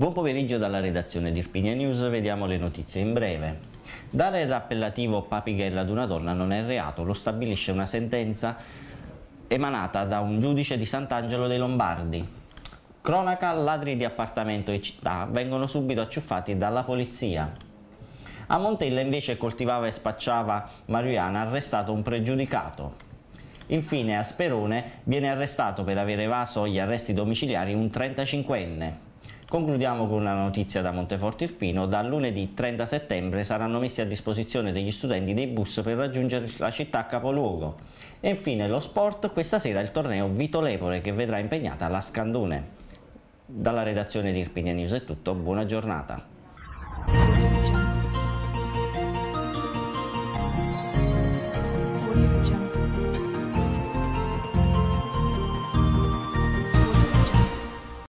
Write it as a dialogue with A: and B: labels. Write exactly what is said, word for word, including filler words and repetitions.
A: Buon pomeriggio dalla redazione di Irpinia News, vediamo le notizie in breve. Dare l'appellativo papighella ad una donna non è reato, lo stabilisce una sentenza emanata da un giudice di Sant'Angelo dei Lombardi. Cronaca, ladri di appartamento e città vengono subito acciuffati dalla polizia. A Montella invece coltivava e spacciava marijuana, arrestato un pregiudicato. Infine a Sperone viene arrestato per aver evaso gli arresti domiciliari un trentacinquenne. Concludiamo con una notizia da Monteforte Irpino: dal lunedì trenta settembre saranno messi a disposizione degli studenti dei bus per raggiungere la città capoluogo. E infine lo sport, questa sera il torneo Vito Lepore che vedrà impegnata la Scandone. Dalla redazione di Irpinia News è tutto, buona giornata.